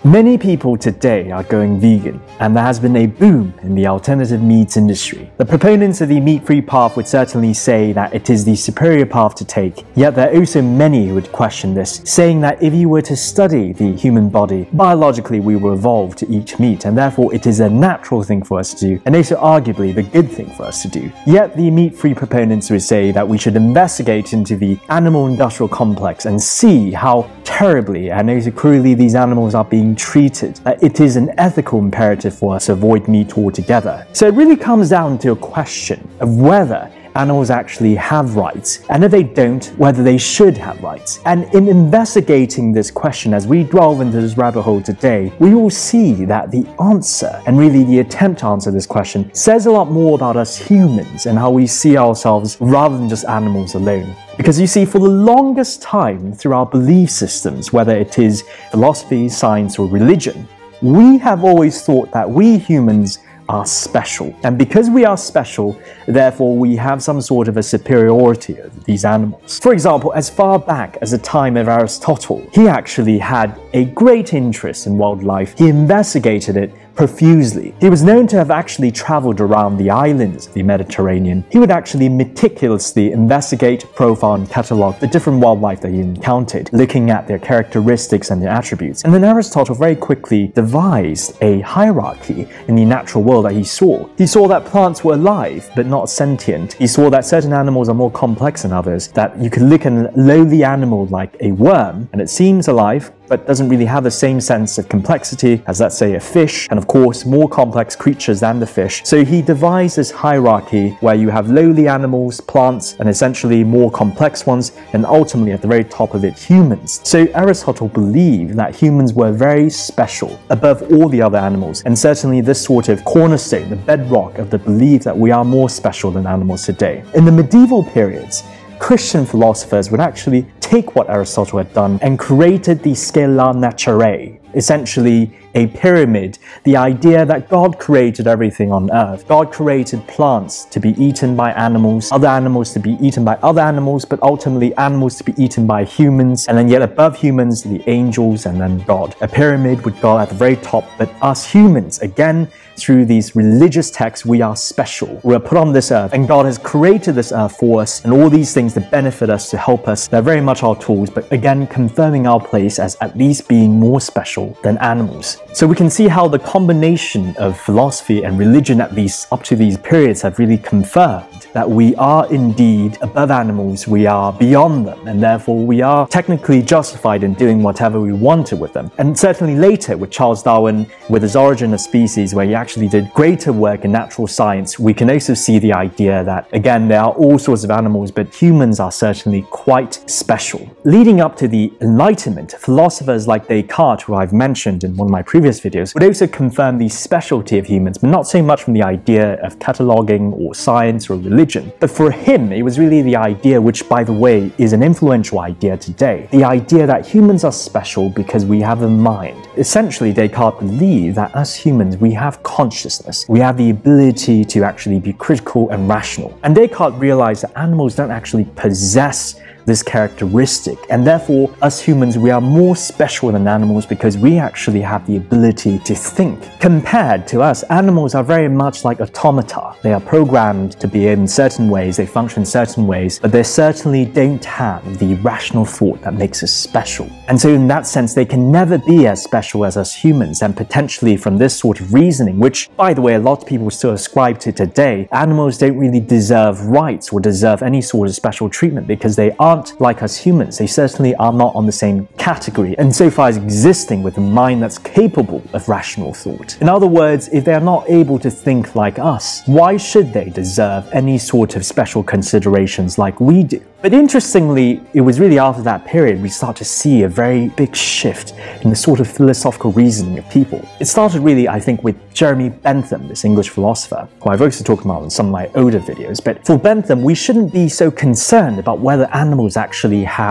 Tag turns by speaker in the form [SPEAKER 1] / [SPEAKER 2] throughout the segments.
[SPEAKER 1] Many people today are going vegan, and there has been a boom in the alternative meats industry. The proponents of the meat-free path would certainly say that it is the superior path to take, yet there are also many who would question this, saying that if you were to study the human body, biologically we were evolved to eat meat, and therefore it is a natural thing for us to do, and also arguably the good thing for us to do. Yet the meat-free proponents would say that we should investigate into the animal-industrial complex and see how terribly and also cruelly these animals are being treated, that it is an ethical imperative for us to avoid meat altogether. So it really comes down to a question of whether animals actually have rights, and if they don't, whether they should have rights. And in investigating this question, as we delve into this rabbit hole today, we will see that the answer, and really the attempt to answer this question, says a lot more about us humans and how we see ourselves rather than just animals alone. Because you see, for the longest time through our belief systems, whether it is philosophy, science, or religion, we have always thought that we humans are special. And because we are special, therefore we have some sort of a superiority over these animals. For example, as far back as the time of Aristotle, he actually had a great interest in wildlife. He investigated it profusely. He was known to have actually traveled around the islands of the Mediterranean. He would actually meticulously investigate, profile, and catalogue the different wildlife that he encountered, looking at their characteristics and their attributes. And then Aristotle very quickly devised a hierarchy in the natural world that he saw. He saw that plants were alive, but not sentient. He saw that certain animals are more complex than others, that you could look at a lowly animal like a worm, and it seems alive, but doesn't really have the same sense of complexity as, let's say, a fish, and of course more complex creatures than the fish. So he devised this hierarchy where you have lowly animals, plants, and essentially more complex ones, and ultimately at the very top of it, humans. So Aristotle believed that humans were very special above all the other animals, and certainly this sort of cornerstone, the bedrock of the belief that we are more special than animals today. In the medieval periods, Christian philosophers would actually take what Aristotle had done and created the Scala Naturae, essentially a pyramid, the idea that God created everything on earth. God created plants to be eaten by animals, other animals to be eaten by other animals, but ultimately animals to be eaten by humans, and then yet above humans, the angels, and then God. A pyramid with God at the very top, but us humans, again, through these religious texts, we are special. We are put on this earth, and God has created this earth for us, and all these things to benefit us, to help us. They're very much our tools, but again, confirming our place as at least being more special than animals. So we can see how the combination of philosophy and religion, at least up to these periods, have really confirmed that we are indeed above animals, we are beyond them, and therefore we are technically justified in doing whatever we wanted with them. And certainly later with Charles Darwin, with his Origin of Species, where he actually did greater work in natural science, we can also see the idea that, again, there are all sorts of animals, but humans are certainly quite special. Leading up to the Enlightenment, philosophers like Descartes, who I've mentioned in one of my previous videos, would also confirm the specialty of humans, but not so much from the idea of cataloging or science or religion. But for him, it was really the idea, which by the way is an influential idea today, the idea that humans are special because we have a mind. Essentially, Descartes believed that as humans, we have consciousness. We have the ability to actually be critical and rational. And Descartes realized that animals don't actually possess this characteristic, and therefore us humans, we are more special than animals because we actually have the ability to think. Compared to us, animals are very much like automata. They are programmed to behave in certain ways, they function in certain ways, but they certainly don't have the rational thought that makes us special. And so in that sense, they can never be as special as us humans, and potentially from this sort of reasoning, which by the way a lot of people still ascribe to today, animals don't really deserve rights or deserve any sort of special treatment because they aren't like us humans. They certainly are not on the same category, and so far as existing with a mind that's capable of rational thought. In other words, if they are not able to think like us, why should they deserve any sort of special considerations like we do? But interestingly, it was really after that period we start to see a very big shift in the sort of philosophical reasoning of people. It started really, I think, with Jeremy Bentham, this English philosopher, who I've also talked about in some of my older videos. But for Bentham, we shouldn't be so concerned about whether animals actually have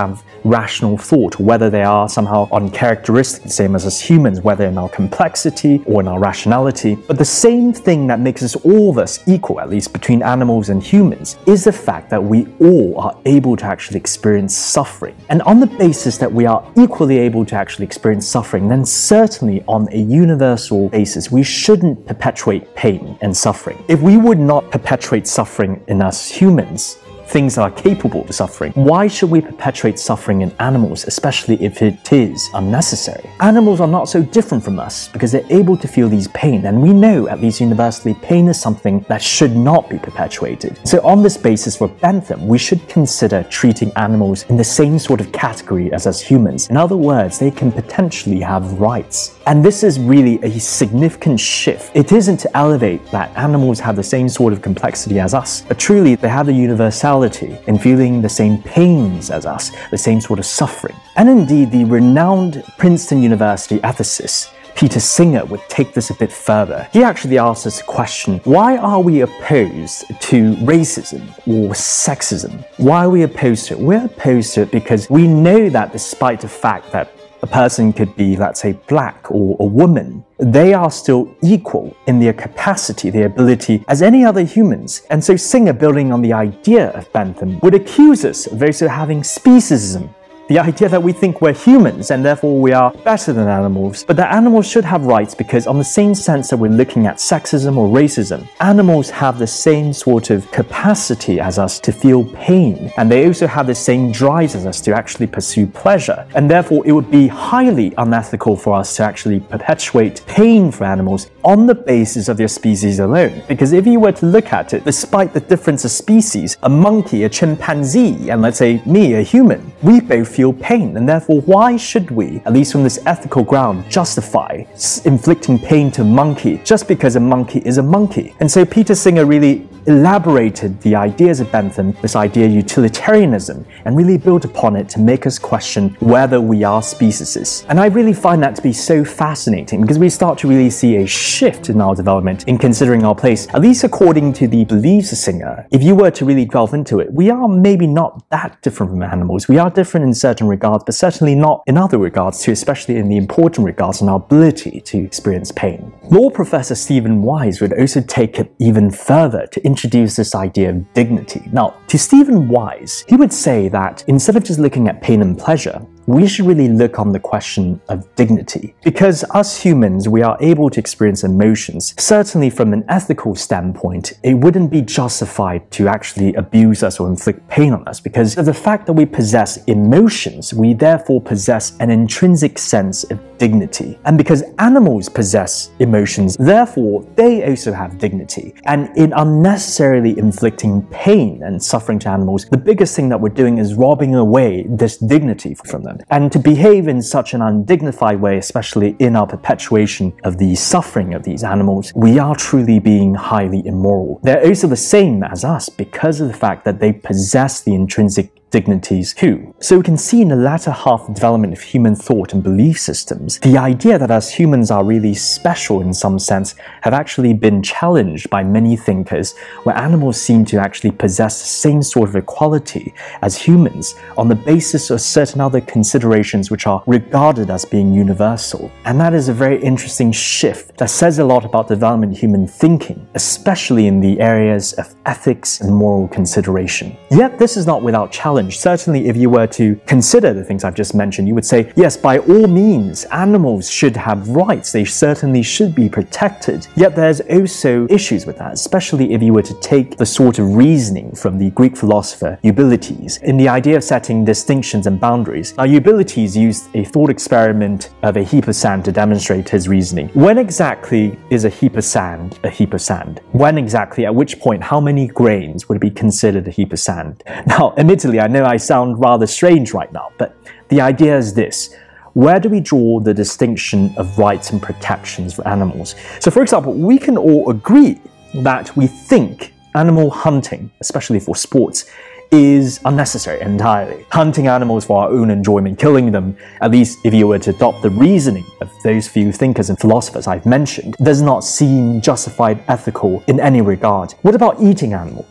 [SPEAKER 1] rational thought, or whether they are somehow uncharacteristic, the same as us humans, whether in our complexity or in our rationality. But the same thing that makes us all of us equal, at least between animals and humans, is the fact that we all are able to actually experience suffering. And on the basis that we are equally able to actually experience suffering, then certainly on a universal basis, we shouldn't perpetuate pain and suffering. If we would not perpetuate suffering in us humans, things are capable of suffering, why should we perpetuate suffering in animals, especially if it is unnecessary? Animals are not so different from us because they're able to feel these pain, and we know, at least universally, pain is something that should not be perpetuated. So on this basis, for Bentham, we should consider treating animals in the same sort of category as us humans. In other words, they can potentially have rights. And this is really a significant shift. It isn't to elevate that animals have the same sort of complexity as us, but truly they have the universality in feeling the same pains as us, the same sort of suffering. And indeed, the renowned Princeton University ethicist Peter Singer would take this a bit further. He actually asked us the question, why are we opposed to racism or sexism? Why are we opposed to it? We're opposed to it because we know that despite the fact that a person could be, let's say, black or a woman, they are still equal in their capacity, their ability as any other humans. And so Singer, building on the idea of Bentham, would accuse us of also having speciesism. The idea that we think we're humans and therefore we are better than animals, but that animals should have rights because on the same sense that we're looking at sexism or racism, animals have the same sort of capacity as us to feel pain, and they also have the same drives as us to actually pursue pleasure, and therefore it would be highly unethical for us to actually perpetuate pain for animals on the basis of their species alone. Because if you were to look at it, despite the difference of species, a monkey, a chimpanzee, and let's say me, a human, we both feel pain, and therefore why should we, at least from this ethical ground, justify inflicting pain to a monkey just because a monkey is a monkey? And so Peter Singer really elaborated the ideas of Bentham, this idea of utilitarianism, and really built upon it to make us question whether we are speciesists. And I really find that to be so fascinating because we start to really see a shift in our development in considering our place, at least according to the beliefs of Singer. If you were to really delve into it, we are maybe not that different from animals. We are different in certain regards, but certainly not in other regards too, especially in the important regards in our ability to experience pain. Law professor Stephen Wise would also take it even further to introduce this idea of dignity. Now, to Stephen Wise, he would say that instead of just looking at pain and pleasure, we should really look on the question of dignity. Because us humans, we are able to experience emotions. Certainly from an ethical standpoint, it wouldn't be justified to actually abuse us or inflict pain on us, because of the fact that we possess emotions, we therefore possess an intrinsic sense of dignity. And because animals possess emotions, therefore they also have dignity. And in unnecessarily inflicting pain and suffering to animals, the biggest thing that we're doing is robbing away this dignity from them. And to behave in such an undignified way, especially in our perpetuation of the suffering of these animals, we are truly being highly immoral. They're also the same as us because of the fact that they possess the intrinsic dignities too. So we can see in the latter half of the development of human thought and belief systems, the idea that us humans are really special in some sense have actually been challenged by many thinkers, where animals seem to actually possess the same sort of equality as humans on the basis of certain other considerations which are regarded as being universal. And that is a very interesting shift that says a lot about the development of human thinking, especially in the areas of ethics and moral consideration. Yet this is not without challenge. Certainly, if you were to consider the things I've just mentioned, you would say, yes, by all means, animals should have rights. They certainly should be protected. Yet there's also issues with that, especially if you were to take the sort of reasoning from the Greek philosopher Eubulides in the idea of setting distinctions and boundaries. Now, Eubulides used a thought experiment of a heap of sand to demonstrate his reasoning. When exactly is a heap of sand a heap of sand? When exactly, at which point, how many grains would be considered a heap of sand? Now, admittedly, I know I sound rather strange right now, but the idea is this. Where do we draw the distinction of rights and protections for animals? So for example, we can all agree that we think animal hunting, especially for sports, is unnecessary entirely. Hunting animals for our own enjoyment, killing them, at least if you were to adopt the reasoning of those few thinkers and philosophers I've mentioned, does not seem justified, ethical in any regard. What about eating animals?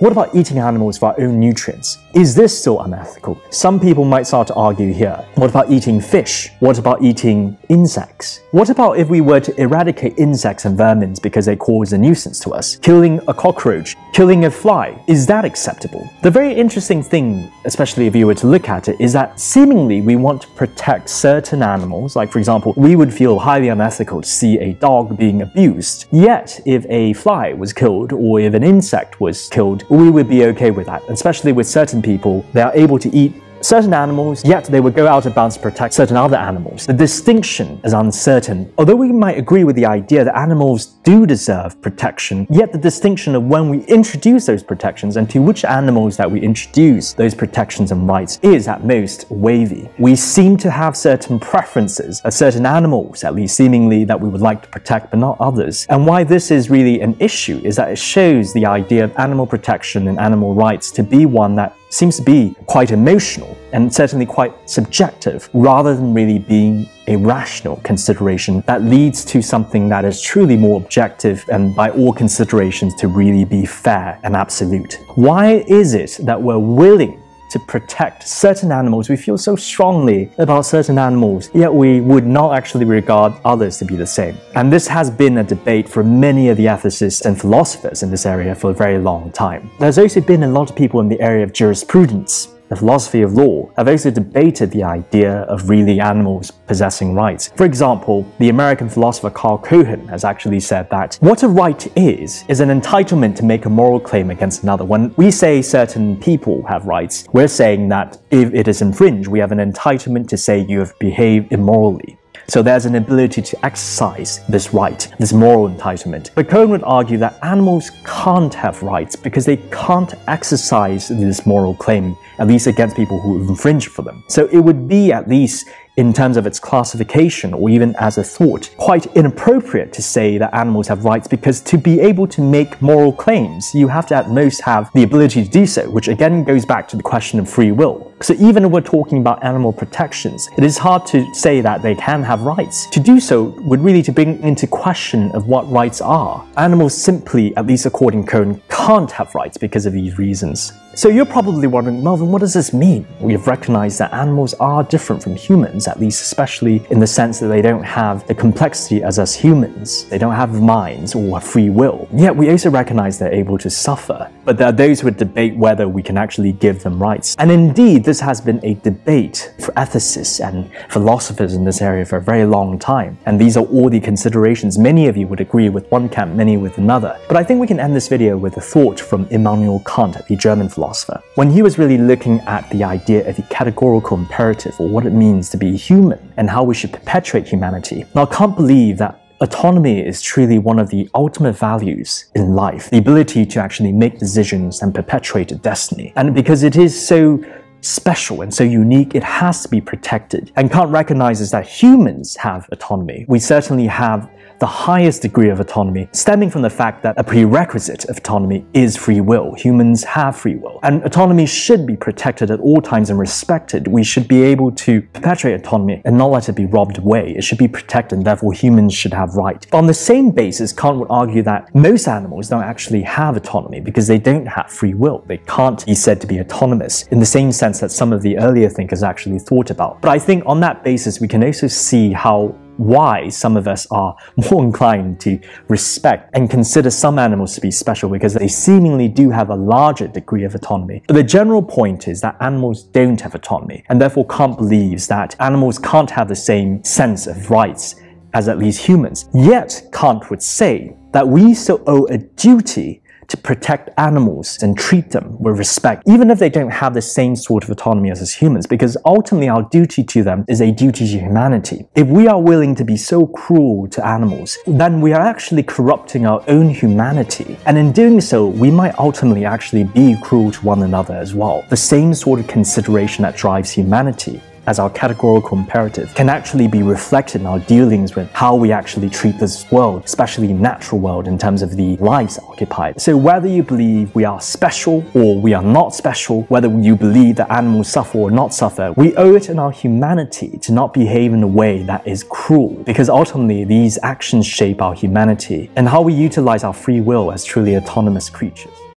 [SPEAKER 1] What about eating animals for our own nutrients? Is this still unethical? Some people might start to argue here. What about eating fish? What about eating insects? What about if we were to eradicate insects and vermin because they cause a nuisance to us? Killing a cockroach, killing a fly, is that acceptable? The very interesting thing, especially if you were to look at it, is that seemingly we want to protect certain animals. Like, for example, we would feel highly unethical to see a dog being abused. Yet, if a fly was killed or if an insect was killed, we would be okay with that. Especially with certain people, they are able to eat certain animals, yet they would go out of bounds to protect certain other animals. The distinction is uncertain. Although we might agree with the idea that animals do deserve protection, yet the distinction of when we introduce those protections and to which animals that we introduce those protections and rights is at most wavy. We seem to have certain preferences of certain animals, at least seemingly, that we would like to protect but not others. And why this is really an issue is that it shows the idea of animal protection and animal rights to be one that seems to be quite emotional and certainly quite subjective, rather than really being a rational consideration that leads to something that is truly more objective and by all considerations to really be fair and absolute. Why is it that we're willing to protect certain animals? We feel so strongly about certain animals, yet we would not actually regard others to be the same. And this has been a debate for many of the ethicists and philosophers in this area for a very long time. There's also been a lot of people in the area of jurisprudence, the philosophy of law, have also debated the idea of really animals possessing rights. For example, the American philosopher Carl Cohen has actually said that what a right is an entitlement to make a moral claim against another. When we say certain people have rights, we're saying that if it is infringed, we have an entitlement to say you have behaved immorally. So there's an ability to exercise this right, this moral entitlement. But Cohen would argue that animals can't have rights because they can't exercise this moral claim, at least against people who infringe for them. So it would be, at least in terms of its classification or even as a thought, quite inappropriate to say that animals have rights, because to be able to make moral claims, you have to at most have the ability to do so, which again goes back to the question of free will. So even if we're talking about animal protections, it is hard to say that they can have rights. To do so would really to bring into question of what rights are. Animals simply, at least according to Cohen, can't have rights because of these reasons. So you're probably wondering, Melvin, what does this mean? We have recognized that animals are different from humans, at least especially in the sense that they don't have the complexity as us humans. They don't have minds or free will. Yet we also recognize they're able to suffer. But there are those who would debate whether we can actually give them rights. And indeed, this has been a debate for ethicists and philosophers in this area for a very long time. And these are all the considerations. Many of you would agree with one camp, many with another. But I think we can end this video with a thought from Immanuel Kant, the German philosopher, when he was really looking at the idea of the categorical imperative, or what it means to be human and how we should perpetuate humanity. Now, I can't believe that autonomy is truly one of the ultimate values in life, the ability to actually make decisions and perpetuate a destiny. And because it is so special and so unique, it has to be protected. And Kant recognizes that humans have autonomy. We certainly have the highest degree of autonomy, stemming from the fact that a prerequisite of autonomy is free will. Humans have free will. And autonomy should be protected at all times and respected. We should be able to perpetuate autonomy and not let it be robbed away. It should be protected, and therefore humans should have rights. But on the same basis, Kant would argue that most animals don't actually have autonomy because they don't have free will. They can't be said to be autonomous in the same sense that some of the earlier thinkers actually thought about. But I think on that basis, we can also see why some of us are more inclined to respect and consider some animals to be special, because they seemingly do have a larger degree of autonomy. But the general point is that animals don't have autonomy, and therefore Kant believes that animals can't have the same sense of rights as at least humans. Yet Kant would say that we still owe a duty to protect animals and treat them with respect, even if they don't have the same sort of autonomy as us humans, because ultimately our duty to them is a duty to humanity. If we are willing to be so cruel to animals, then we are actually corrupting our own humanity. And in doing so, we might ultimately actually be cruel to one another as well. The same sort of consideration that drives humanity as our categorical imperative can actually be reflected in our dealings with how we actually treat this world, especially the natural world, in terms of the lives occupied. So whether you believe we are special or we are not special, whether you believe that animals suffer or not suffer, we owe it in our humanity to not behave in a way that is cruel, because ultimately these actions shape our humanity and how we utilize our free will as truly autonomous creatures.